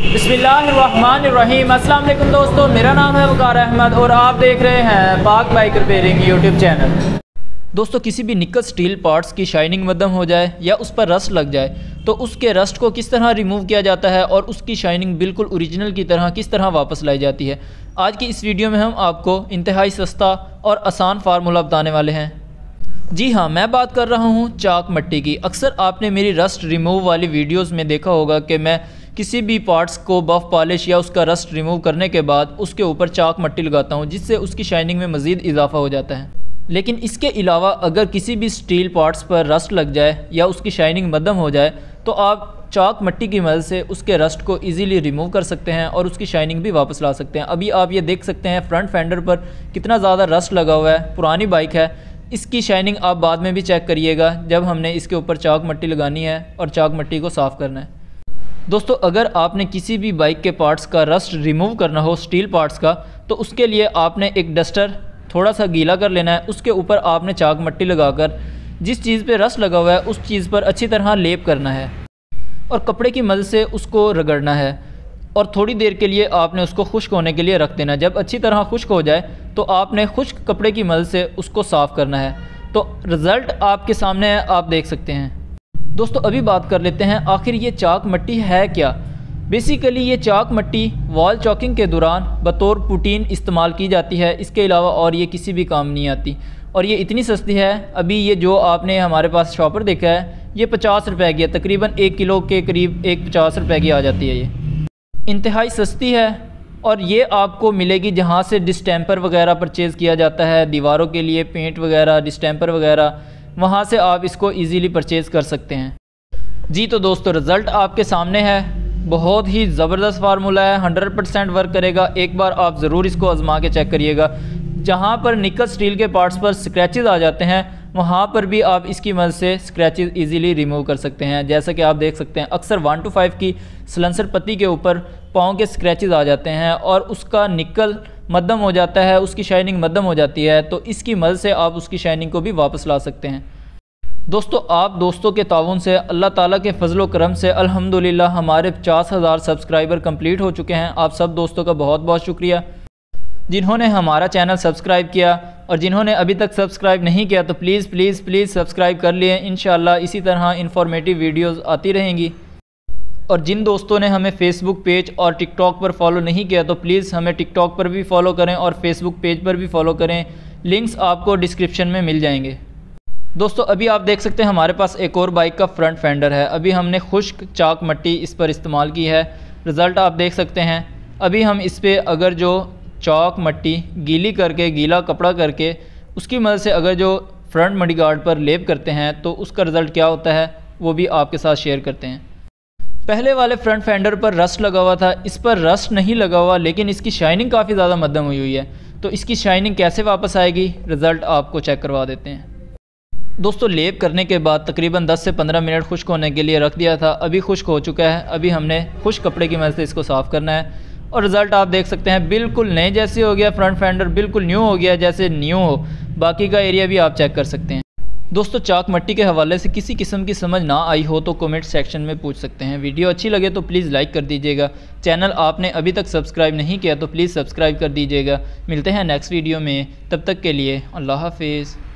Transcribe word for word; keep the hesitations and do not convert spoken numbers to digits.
बिस्मिल्लाहिर्रहमानिर्रहीम। अस्सलाम वालेकुम दोस्तों, मेरा नाम है वकार अहमद और आप देख रहे हैं पाक बाइक रिपेयरिंग यूट्यूब चैनल। दोस्तों, किसी भी निकल स्टील पार्ट्स की शाइनिंग मद्धम हो जाए या उस पर रस्ट लग जाए तो उसके रस्ट को किस तरह रिमूव किया जाता है और उसकी शाइनिंग बिल्कुल ओरिजिनल की तरह किस तरह वापस लाई जाती है, आज की इस वीडियो में हम आपको इंतहाई सस्ता और आसान फार्मूला बताने वाले हैं। जी हाँ, मैं बात कर रहा हूँ चाक मट्टी की। अक्सर आपने मेरी रस्ट रिमूव वाली वीडियोस में देखा होगा कि मैं किसी भी पार्ट्स को बफ पॉलिश या उसका रस्ट रिमूव करने के बाद उसके ऊपर चाक मट्टी लगाता हूँ, जिससे उसकी शाइनिंग में मज़ीद इजाफा हो जाता है। लेकिन इसके अलावा अगर किसी भी स्टील पार्ट्स पर रस्ट लग जाए या उसकी शाइनिंग मद्धम हो जाए तो आप चाक मट्टी की मदद से उसके रस्ट को इजीली रिमूव कर सकते हैं और उसकी शाइनिंग भी वापस ला सकते हैं। अभी आप ये देख सकते हैं फ्रंट फेंडर पर कितना ज़्यादा रस्ट लगा हुआ है, पुरानी बाइक है। इसकी शाइनिंग आप बाद में भी चेक करिएगा जब हमने इसके ऊपर चाक मट्टी लगानी है और चाक मट्टी को साफ़ करना है। दोस्तों, अगर आपने किसी भी बाइक के पार्ट्स का रस्ट रिमूव करना हो स्टील पार्ट्स का, तो उसके लिए आपने एक डस्टर थोड़ा सा गीला कर लेना है। उसके ऊपर आपने चाक मट्टी लगाकर जिस चीज़ पे रस्ट लगा हुआ है उस चीज़ पर अच्छी तरह लेप करना है और कपड़े की मदद से उसको रगड़ना है और थोड़ी देर के लिए आपने उसको खुश्क होने के लिए रख देना। जब अच्छी तरह खुश्क हो जाए तो आपने खुश्क कपड़े की मदद से उसको साफ़ करना है। तो रिज़ल्ट आपके सामने है, आप देख सकते हैं। दोस्तों, अभी बात कर लेते हैं आखिर ये चाक मट्टी है क्या। बेसिकली ये चाक मट्टी वॉल चॉकिंग के दौरान बतौर पुटीन इस्तेमाल की जाती है। इसके अलावा और ये किसी भी काम नहीं आती और ये इतनी सस्ती है। अभी ये जो आपने हमारे पास शॉपर देखा है ये पचास रुपए की है, तकरीबन एक किलो के करीब एक पचास रुपए की आ जाती है। ये इंतहाई सस्ती है और ये आपको मिलेगी जहाँ से डिस्टेम्पर वगैरह परचेज़ किया जाता है, दीवारों के लिए पेंट वगैरह, डिस्टेम्पर वगैरह, वहाँ से आप इसको ईज़िली परचेज़ कर सकते हैं। जी तो दोस्तों, रिज़ल्ट आपके सामने है। बहुत ही ज़बरदस्त फार्मूला है, हंड्रेड परसेंट वर्क करेगा। एक बार आप ज़रूर इसको आजमा के चेक करिएगा। जहाँ पर निकल स्टील के पार्ट्स पर स्क्रैचेस आ जाते हैं वहाँ पर भी आप इसकी मदद से स्क्रैचेस इजीली रिमूव कर सकते हैं। जैसा कि आप देख सकते हैं अक्सर वन टू फाइव की सलेंसर पत्ती के ऊपर पाँव के स्क्रैचेस आ जाते हैं और उसका निकल मद्धम हो जाता है, उसकी शाइनिंग मद्धम हो जाती है। तो इसकी मदद से आप उसकी शाइनिंग को भी वापस ला सकते हैं। दोस्तों, आप दोस्तों के ताउन से, अल्लाह ताला के फजलो करम से अल्हम्दुलिल्लाह हमारे पचास हज़ार सब्सक्राइबर कंप्लीट हो चुके हैं। आप सब दोस्तों का बहुत बहुत शुक्रिया जिन्होंने हमारा चैनल सब्सक्राइब किया, और जिन्होंने अभी तक सब्सक्राइब नहीं किया तो प्लीज़ प्लीज़ प्लीज़ सब्सक्राइब कर लिए। इंशाअल्लाह इसी तरह इन्फॉर्मेटिव वीडियोज़ आती रहेंगी। और जिन दोस्तों ने हमें फ़ेसबुक पेज और टिकटॉक पर फॉलो नहीं किया तो प्लीज़ हमें टिकटॉक पर भी फॉलो करें और फेसबुक पेज पर भी फॉलो करें। लिंक्स आपको डिस्क्रिप्शन में मिल जाएंगे। दोस्तों, अभी आप देख सकते हैं हमारे पास एक और बाइक का फ्रंट फेंडर है। अभी हमने खुश्क चाक मट्टी इस पर इस्तेमाल की है। रिज़ल्ट आप देख सकते हैं। अभी हम इस पर अगर जो चाक मट्टी गीली करके, गीला कपड़ा करके उसकी मदद से अगर जो फ्रंट मडगार्ड पर लेप करते हैं तो उसका रिज़ल्ट क्या होता है वो भी आपके साथ शेयर करते हैं। पहले वाले फ्रंट फेंडर पर रस्ट लगा हुआ था, इस पर रस्ट नहीं लगा हुआ लेकिन इसकी शाइनिंग काफ़ी ज़्यादा मद्धम हुई हुई है। तो इसकी शाइनिंग कैसे वापस आएगी, रिज़ल्ट आपको चेक करवा देते हैं। दोस्तों, लेप करने के बाद तकरीबन दस से पंद्रह मिनट खुश्क होने के लिए रख दिया था। अभी खुश्क हो चुका है। अभी हमने खुश्क कपड़े की मदद से इसको साफ़ करना है और रिज़ल्ट आप देख सकते हैं बिल्कुल नए जैसे हो गया। फ्रंट फेंडर बिल्कुल न्यू हो गया, जैसे न्यू हो। बाकी का एरिया भी आप चेक कर सकते हैं। दोस्तों, चाक मट्टी के हवाले से किसी किस्म की समझ ना आई हो तो कमेंट सेक्शन में पूछ सकते हैं। वीडियो अच्छी लगे तो प्लीज़ लाइक कर दीजिएगा। चैनल आपने अभी तक सब्सक्राइब नहीं किया तो प्लीज़ सब्सक्राइब कर दीजिएगा। मिलते हैं नेक्स्ट वीडियो में, तब तक के लिए अल्लाह हाफिज़।